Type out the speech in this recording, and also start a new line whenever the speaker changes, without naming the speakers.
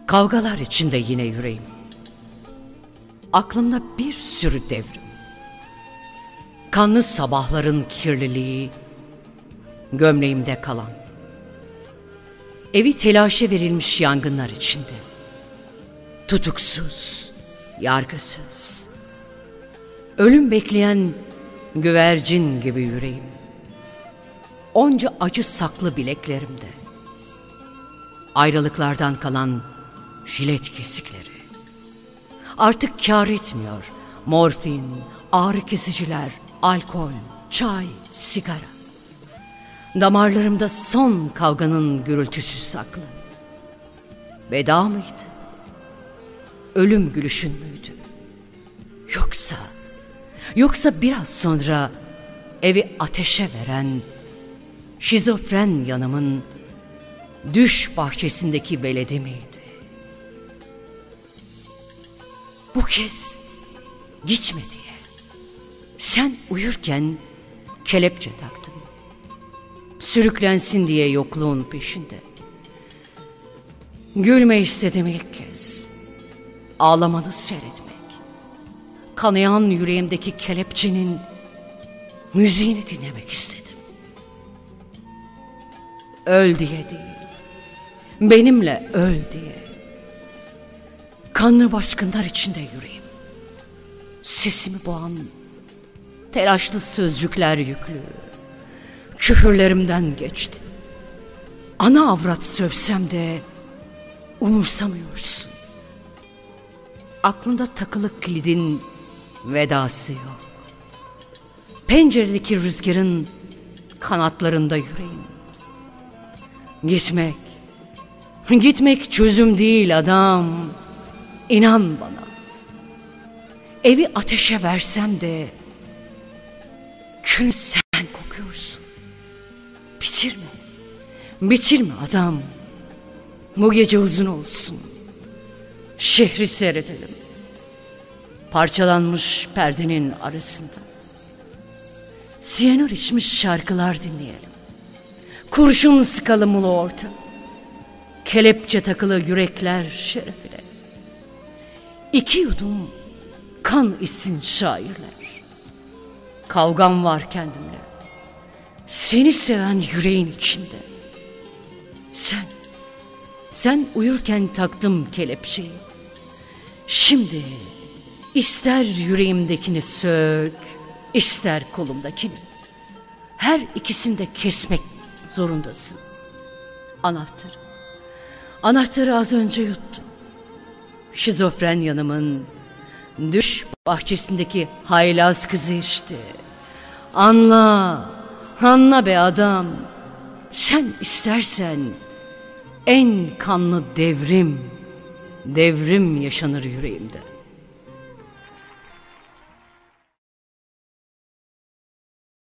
Kavgalar içinde yine yüreğim. Aklımda bir sürü devrim. Kanlı sabahların kirliliği, gömleğimde kalan. Evi telaşe verilmiş yangınlar içinde. Tutuksuz, yargısız. Ölüm bekleyen güvercin gibi yüreğim. Onca acı saklı bileklerimde. Ayrılıklardan kalan jilet kesikleri. Artık kâr etmiyor morfin, ağrı kesiciler, alkol, çay, sigara. Damarlarımda son kavganın gürültüsü saklı. Veda mıydı? Ölüm gülüşün müydü? Yoksa biraz sonra evi ateşe veren şizofren yanımın düş bahçesindeki veledi miydi? Bu kez gitme diye sen uyurken kelepçe taktım. Sürüklensin diye yokluğun peşinde. Gülme istedim ilk kez. Ağlamanı seyretmek. Kanayan yüreğimdeki kelepçenin müziğini dinlemek istedim. Öl diye değil, benimle öl diye. Kanlı baskınlar içinde yüreğim. Sesimi boğan telaşlı sözcükler yüklü. Küfürlerimden geçti. Ana avrat sövsem de umursamıyorsun. Aklında takılı kilidin vedası yok. Penceredeki rüzgarın kanatlarında yüreğim. Gitmek çözüm değil adam. İnan bana. Evi ateşe versem de külünü sen kokuyorsun. Bitirme adam. Bu gece uzun olsun. Şehri seyredelim. Parçalanmış perdenin arasında. Siyanür içmiş şarkılar dinleyelim. Kurşun sıkalım ulu orta. Kelepçe takılı yürekler şerefine. 2 yudum kan içsin şairler. Kavgam var kendimle. Seni seven yüreğin içinde. Sen uyurken taktım kelepçeyi. Şimdi ister yüreğimdekini sök, ister kolumdakini. Her ikisini de kesmek zorundasın. Anahtarı az önce yuttum. Şizofren yanımın düş bahçesindeki haylaz kızı işte. Anla be adam. Sen istersen en kanlı devrim yaşanır yüreğimde.